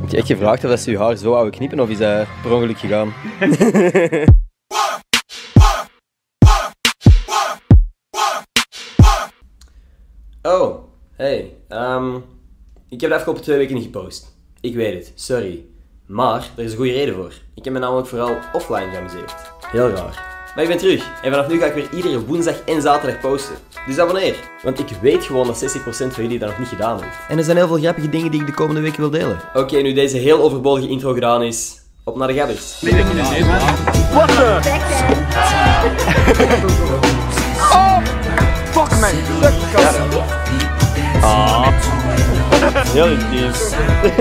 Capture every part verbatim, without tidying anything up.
Heb je echt gevraagd of ze je haar zo wou knippen of is dat per ongeluk gegaan? Oh, hey. Um, ik heb de afgelopen twee weken niet gepost. Ik weet het, sorry. Maar er is een goede reden voor. Ik heb me namelijk vooral offline geamuseerd. Heel raar. Maar ik ben terug en vanaf nu ga ik weer iedere woensdag en zaterdag posten. Dus abonneer. Want ik weet gewoon dat zestig procent van jullie dat nog niet gedaan heeft. En er zijn heel veel grappige dingen die ik de komende weken wil delen. Oké, okay, nu deze heel overbodige intro gedaan is, op naar de gabbers. Nee, dat moet niet man. Wat de? Oh! Fuck man. Ah. Heel intens.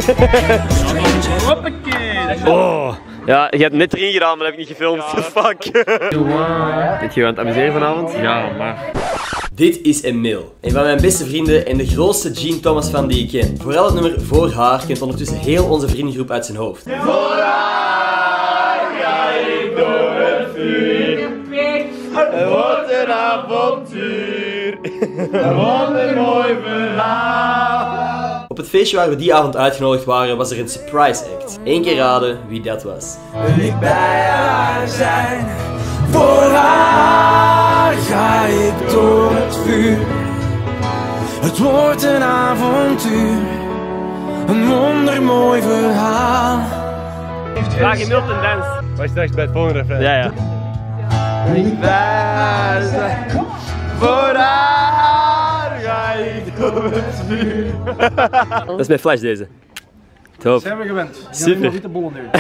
Hoppakee. Oh. Ja, je hebt net erin gedaan, maar dat heb ik niet gefilmd. Fuck. Ben je aan het amuseren vanavond? Ja, maar... Dit is Emile, een van mijn beste vrienden en de grootste Gene Thomas fan die ik ken. Vooral het nummer Voor haar kent ondertussen heel onze vriendengroep uit zijn hoofd. Voor haar ga ik door het vuur. Het wordt een avontuur. Een wondermooi verhaal. Op het feestje waar we die avond uitgenodigd waren, was er een surprise act. Eén keer raden wie dat was. Wil ik bij haar zijn? Voor haar ga ik door het vuur. Het wordt een avontuur. Een wondermooi verhaal. Vraag je Milton Dans. Waar is straks bij het volgende refrein? Ja, ja. Wil ik bij haar zijn? Voor haar ga ik door het vuur. Dat is mijn flash deze. Top. Zijn we gewend? Super. Witte bollen nu.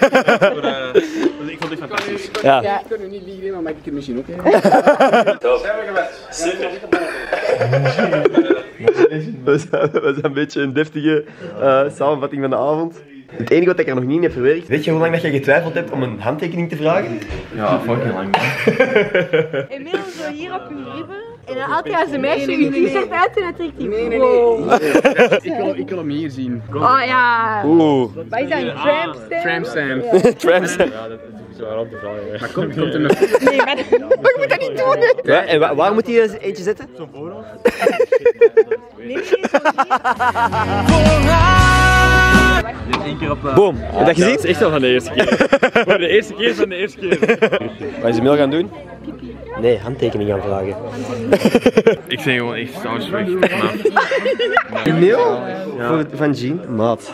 Ik vond dit fantastisch. Ja. Ja, ik kan nu niet liegen, maar mag ik het misschien ook. Top. Zijn we gewend? Super. We zijn, we zijn een beetje een deftige uh, samenvatting van de avond. Het enige wat ik er nog niet in heb verwerkt. Weet je hoe lang dat je getwijfeld hebt om een handtekening te vragen? Ja, fucking lang. Emile zo hier op uw ribben. En dan altijd als een meisje uw t-shirt uit en dan trekt hij. Nee, nee, wow. nee. ik, wil, ik wil hem hier zien. Oh ja. Oeh. Wat is dat, een trampstamp? Tramstamp. Tramstamp. Ja, dat is zo rond te vragen. Maar komt, komt er nog... Nee, maar ik moet dat niet doen. Ja, en wa waar moet hij eentje zetten? Zo'n voorhoofd? Nee, nee, zo Dit één keer op... Uh... Boom. Heb je dat gezien? Dat is echt wel van de eerste keer. Voor de eerste keer van de eerste keer. Wat is Emile gaan doen? Nee, handtekening gaan vragen. Ik zeg gewoon echt sausweg. Emile? Ja. Voor, van Jean? Maat.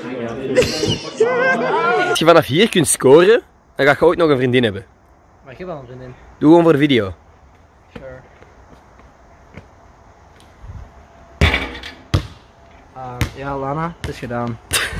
Als je vanaf hier kunt scoren, dan ga je ooit nog een vriendin hebben. Maar ik heb wel een vriendin. Doe gewoon voor de video. Sure. Uh, ja, Lana, het is gedaan.